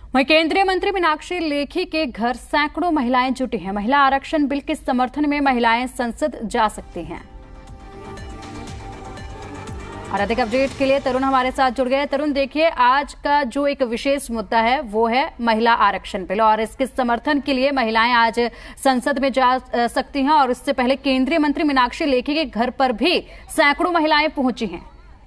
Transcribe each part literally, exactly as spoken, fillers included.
वहीं केंद्रीय मंत्री मीनाक्षी लेखी के घर सैकड़ों महिलाएं जुटी हैं। महिला आरक्षण बिल के समर्थन में महिलाएं संसद जा सकती हैं। और अधिक अपडेट के लिए तरुण हमारे साथ जुड़ गए। तरुण, देखिए, आज का जो एक विशेष मुद्दा है वो है महिला आरक्षण बिल, और इसके समर्थन के लिए महिलाएं आज संसद में जा सकती हैं। और इससे पहले केंद्रीय मंत्री मीनाक्षी लेखी के घर पर भी सैकड़ों महिलाएं पहुंची हैं।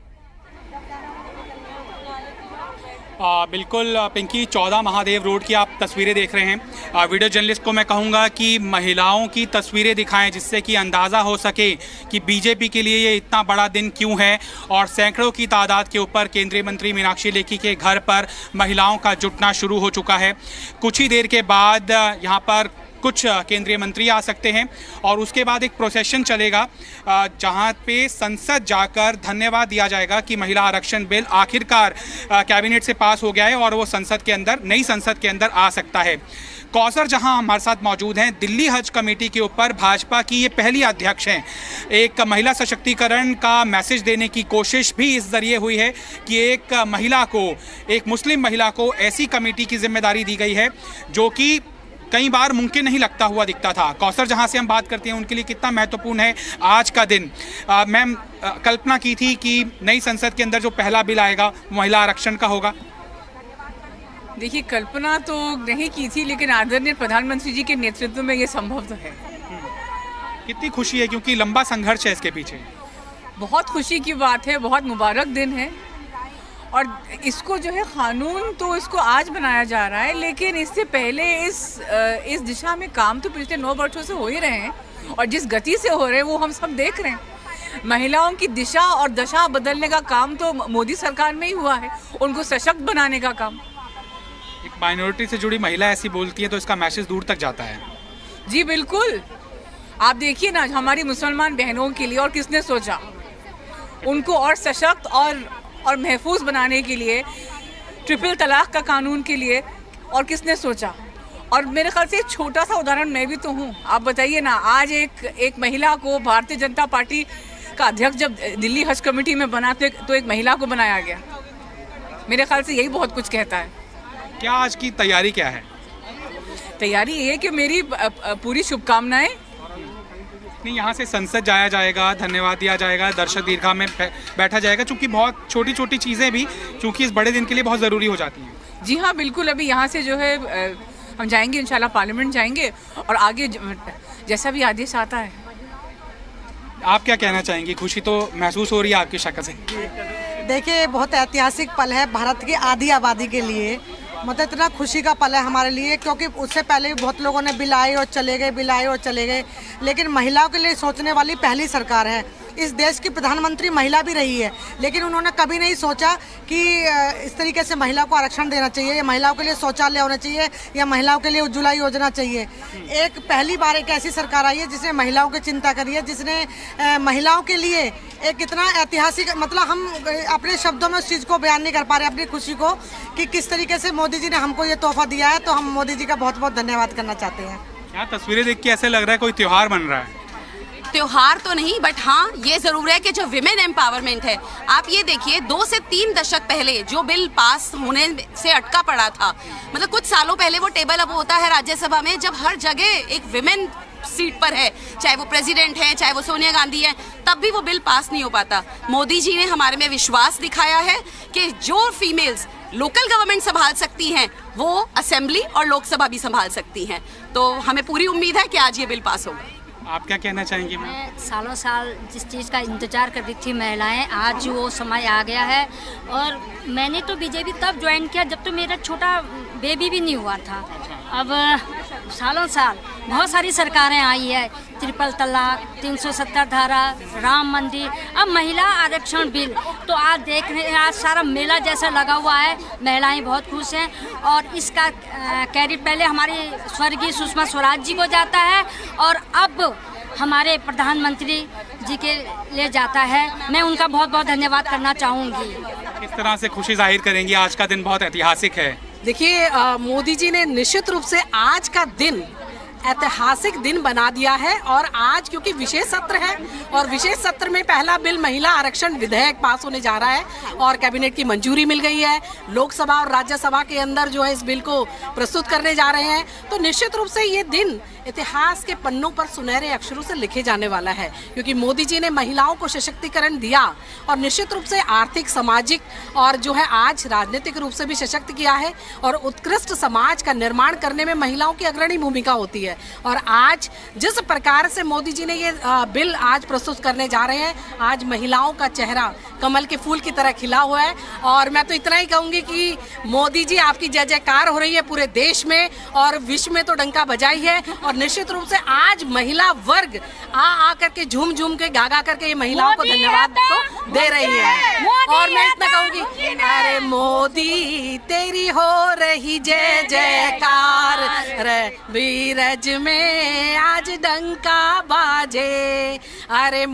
आ, बिल्कुल पिंकी, चौदह महादेव रोड की आप तस्वीरें देख रहे हैं। आ, वीडियो जर्नलिस्ट को मैं कहूँगा कि महिलाओं की तस्वीरें दिखाएं, जिससे कि अंदाज़ा हो सके कि बीजेपी के लिए ये इतना बड़ा दिन क्यों है। और सैकड़ों की तादाद के ऊपर केंद्रीय मंत्री मीनाक्षी लेखी के घर पर महिलाओं का जुटना शुरू हो चुका है। कुछ ही देर के बाद यहाँ पर कुछ केंद्रीय मंत्री आ सकते हैं और उसके बाद एक प्रोसेशन चलेगा जहां पे संसद जाकर धन्यवाद दिया जाएगा कि महिला आरक्षण बिल आखिरकार कैबिनेट से पास हो गया है और वो संसद के अंदर, नई संसद के अंदर आ सकता है। कौसर जहां हमारे साथ मौजूद हैं, दिल्ली हज कमेटी के ऊपर भाजपा की ये पहली अध्यक्ष हैं। एक महिला सशक्तिकरण का मैसेज देने की कोशिश भी इस जरिए हुई है कि एक महिला को, एक मुस्लिम महिला को ऐसी कमेटी की जिम्मेदारी दी गई है जो कि कई बार मुमकिन नहीं लगता हुआ दिखता था। कौसर जहां से हम बात करते हैं, उनके लिए कितना महत्वपूर्ण है आज का दिन। मैम, कल्पना की थी कि नई संसद के अंदर जो पहला बिल आएगा महिला आरक्षण का होगा? देखिए, कल्पना तो नहीं की थी, लेकिन आदरणीय प्रधानमंत्री जी के नेतृत्व में ये संभव तो है। कितनी खुशी है, क्योंकि लंबा संघर्ष है इसके पीछे। बहुत खुशी की बात है, बहुत मुबारक दिन है। और इसको जो है कानून तो इसको आज बनाया जा रहा है, लेकिन इससे पहले इस इस दिशा में काम तो पिछले नौ वर्षों से हो ही रहे हैं। और जिस गति से हो रहे हैं वो हम सब देख रहे हैं। महिलाओं की दिशा और दशा बदलने का काम तो मोदी सरकार में ही हुआ है, उनको सशक्त बनाने का काम। एक माइनॉरिटी से जुड़ी महिला ऐसी बोलती है तो इसका मैसेज दूर तक जाता है। जी बिल्कुल, आप देखिए ना, हमारी मुसलमान बहनों के लिए और किसने सोचा, उनको और सशक्त और और महफूज बनाने के लिए, ट्रिपल तलाक का कानून के लिए और किसने सोचा। और मेरे ख्याल से एक छोटा सा उदाहरण मैं भी तो हूँ। आप बताइए ना, आज एक एक महिला को भारतीय जनता पार्टी का अध्यक्ष जब दिल्ली हज कमेटी में बना तो एक महिला को बनाया गया। मेरे ख्याल से यही बहुत कुछ कहता है। क्या आज की तैयारी क्या है? तैयारी ये है कि मेरी पूरी शुभकामनाएं। नहीं, यहाँ से संसद जाया जाएगा, धन्यवाद दिया जाएगा, दर्शक दीर्घा में बैठा जाएगा, चूंकि बहुत छोटी छोटी चीज़ें भी चूंकि इस बड़े दिन के लिए बहुत ज़रूरी हो जाती हैं। जी हाँ, बिल्कुल। अभी यहाँ से जो है हम जाएंगे, इंशाल्लाह पार्लियामेंट जाएंगे और आगे जैसा भी आदेश आता है। आप क्या कहना चाहेंगी? खुशी तो महसूस हो रही है आपकी शक्ल से। देखिए, बहुत ऐतिहासिक पल है भारत की आधी आबादी के लिए। मतलब इतना खुशी का पल है हमारे लिए, क्योंकि उससे पहले भी बहुत लोगों ने बिल आए और चले गए, बिल आए और चले गए, लेकिन महिलाओं के लिए सोचने वाली पहली सरकार है। इस देश की प्रधानमंत्री महिला भी रही है, लेकिन उन्होंने कभी नहीं सोचा कि इस तरीके से महिला को आरक्षण देना चाहिए, या महिलाओं के लिए शौचालय होना चाहिए, या महिलाओं के लिए उज्ज्वला योजना चाहिए। एक पहली बार एक ऐसी सरकार आई है जिसने महिलाओं की चिंता करी है, जिसने महिलाओं के लिए एक इतना ऐतिहासिक, मतलब हम अपने शब्दों में उस चीज़ को बयान नहीं कर पा रहे, अपनी खुशी को, कि किस तरीके से मोदी जी ने हमको ये तोहफा दिया है। तो हम मोदी जी का बहुत बहुत धन्यवाद करना चाहते हैं। क्या तस्वीरें देख के ऐसे लग रहा है कोई त्योहार बन रहा है? त्योहार तो नहीं, बट हाँ ये जरूर है कि जो विमेन एम्पावरमेंट है, आप ये देखिए, दो से तीन दशक पहले जो बिल पास होने से अटका पड़ा था, मतलब कुछ सालों पहले वो टेबल अब होता है राज्यसभा में, जब हर जगह एक विमेन सीट पर है, चाहे वो प्रेसिडेंट है, चाहे वो सोनिया गांधी है, तब भी वो बिल पास नहीं हो पाता। मोदी जी ने हमारे में विश्वास दिखाया है कि जो फीमेल्स लोकल गवर्नमेंट संभाल सकती हैं वो असेंबली और लोकसभा भी संभाल सकती हैं। तो हमें पूरी उम्मीद है कि आज ये बिल पास होगा। आप क्या कहना चाहेंगी? मैं सालों साल जिस चीज़ का इंतजार कर रही थी महिलाएं, आज वो समय आ गया है। और मैंने तो बीजेपी तब ज्वाइन किया जब तो मेरा छोटा बेबी भी नहीं हुआ था। अब सालों साल बहुत सारी सरकारें आई है, ट्रिपल तलाक, तीन सौ सत्तर धारा, राम मंदिर, अब महिला आरक्षण बिल। तो आज देख रहे हैं, आज सारा मेला जैसा लगा हुआ है, महिलाएं बहुत खुश हैं। और इसका क्रेडिट पहले हमारी स्वर्गीय सुषमा स्वराज जी को जाता है और अब हमारे प्रधानमंत्री जी के लिए जाता है। मैं उनका बहुत बहुत धन्यवाद करना चाहूँगी। किस तरह से खुशी जाहिर करेंगी? आज का दिन बहुत ऐतिहासिक है। देखिए, मोदी जी ने निश्चित रूप से आज का दिन ऐतिहासिक दिन बना दिया है। और आज क्योंकि विशेष सत्र है और विशेष सत्र में पहला बिल महिला आरक्षण विधेयक पास होने जा रहा है और कैबिनेट की मंजूरी मिल गई है, लोकसभा और राज्यसभा के अंदर जो है इस बिल को प्रस्तुत करने जा रहे हैं, तो निश्चित रूप से ये दिन इतिहास के पन्नों पर सुनहरे अक्षरों से लिखे जाने वाला है, क्योंकि मोदी जी ने महिलाओं को सशक्तिकरण दिया और निश्चित रूप से आर्थिक, सामाजिक और जो है आज राजनीतिक रूप से भी सशक्त किया है और उत्कृष्ट समाज का निर्माण करने में महिलाओं की अग्रणी भूमिका होती है। और आज जिस प्रकार से मोदी जी ने ये बिल आज प्रस्तुत करने जा रहे हैं, आज महिलाओं का चेहरा कमल के फूल की तरह खिला हुआ है। और मैं तो इतना ही कहूंगी कि मोदी जी आपकी जय जयकार हो रही है पूरे देश में और विश्व में तो डंका बजाई है। और निश्चित रूप से आज महिला वर्ग आ आकर के झूम झूम के गा गा करके ये महिलाओं को धन्यवाद तो दे रही है। और मैं इतना कहूंगी, अरे मोदी तेरी हो रही जय जयकार, रे बीरज में आज डंका बाजे, अरे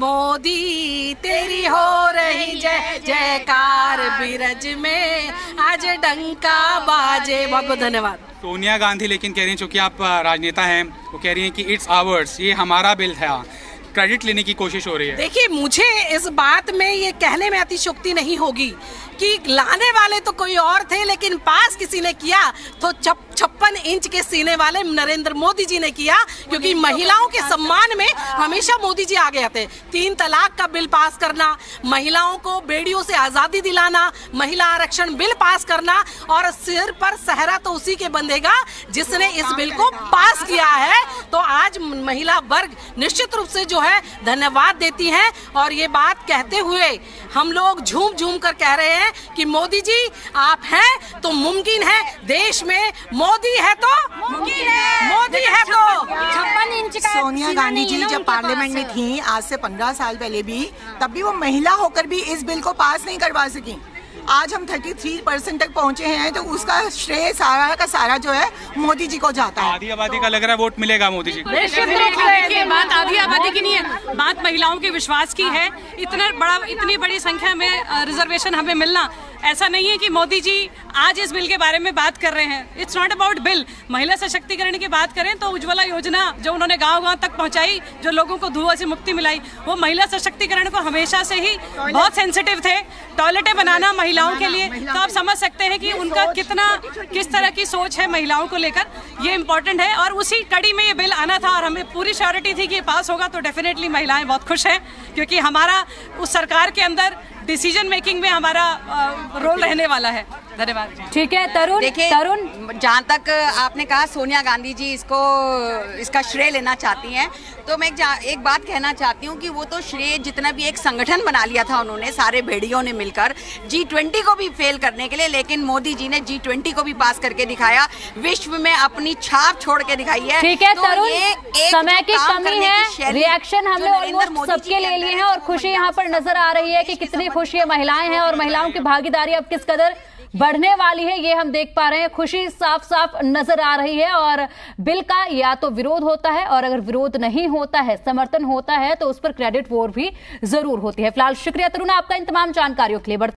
मोदी तेरी हो रही जय जयकार, बीरज में आज डंका बाजे। बहुत बहुत धन्यवाद। सोनिया गांधी लेकिन कह रही हैं, चूंकि आप राजनेता हैं, वो कह रही हैं कि इट्स आवर्स, ये हमारा बिल था, क्रेडिट लेने की कोशिश हो रही है। देखिए, मुझे इस बात में ये कहने में अतिशयोक्ति नहीं होगी कि लाने वाले तो कोई और थे, लेकिन पास किसी ने किया तो छप्पन इंच के सीने वाले नरेंद्र मोदी जी ने किया, क्योंकि महिलाओं के सम्मान में हमेशा मोदी जी आगे आते। तीन तलाक का बिल पास करना, महिलाओं को बेड़ियों से आजादी दिलाना, महिला आरक्षण बिल पास करना, और सिर पर सहरा तो उसी के बंधेगा जिसने इस बिल को पास किया है। तो आज महिला वर्ग निश्चित रूप से जो है धन्यवाद देती है। और ये बात कहते हुए हम लोग झूम झूम कर कह रहे हैं कि मोदी जी आप हैं तो मुमकिन है, देश में मोदी है तो मुमकिन है, मोदी है तो छप्पन इंच का। सोनिया गांधी जी जब पार्लियामेंट में थी आज से पंद्रह साल पहले भी, तब भी वो महिला होकर भी इस बिल को पास नहीं करवा सकी। आज हम तैंतीस परसेंट तक पहुंचे हैं, तो उसका श्रेय सारा का सारा जो है मोदी जी को जाता है। आधी आबादी का लग रहा है वोट मिलेगा मोदी जी को। देखिए, बात आधी आबादी की नहीं है, बात महिलाओं के विश्वास की है। इतना बड़ा इतनी बड़ी संख्या में रिजर्वेशन हमें मिलना, ऐसा नहीं है कि मोदी जी आज इस बिल के बारे में बात कर रहे हैं। It's not about bill. महिला सशक्तिकरण की बात करें तो उज्ज्वला योजना जो उन्होंने गांव गांव तक पहुंचाई, जो लोगों को धुआं से मुक्ति मिलाई, वो महिला सशक्तिकरण को हमेशा से ही बहुत सेंसिटिव थे। टॉयलेटें बनाना महिलाओं के लिए, तो आप समझ सकते हैं कि उनका कितना किस तरह की सोच है महिलाओं को लेकर, ये इम्पोर्टेंट है। और उसी कड़ी में ये बिल आना था और हमें पूरी श्योरिटी थी कि ये पास होगा, तो डेफिनेटली महिलाएं बहुत खुश हैं, क्योंकि हमारा उस सरकार के अंदर डिसीजन मेकिंग में हमारा रोल रहने वाला है। धन्यवाद। ठीक है तरुण। देखिए तरुण, जहाँ तक आपने कहा सोनिया गांधी जी इसको इसका श्रेय लेना चाहती हैं, तो मैं एक बात कहना चाहती हूँ कि वो तो श्रेय जितना भी एक संगठन बना लिया था उन्होंने, सारे भेड़ियों ने मिलकर जी ट्वेंटी को भी फेल करने के लिए, लेकिन मोदी जी ने जी ट्वेंटी को भी पास करके दिखाया, विश्व में अपनी छाप छोड़ के दिखाई है। ठीक है तो तरुण, समय की कमी है, की रिएक्शन हमने ऑलमोस्ट सबके ले लिए हैं और खुशी यहाँ पर नजर आ रही है कि कितनी खुशी महिलाएं हैं और महिलाओं की भागीदारी अब किस कदर बढ़ने वाली है, ये हम देख पा रहे हैं। खुशी साफ साफ नजर आ रही है। और बिल का या तो विरोध होता है, और अगर विरोध नहीं होता है, समर्थन होता है, तो उस पर क्रेडिट वोट भी जरूर होती है। फिलहाल शुक्रिया तरुण आपका इन तमाम जानकारियों के लिए।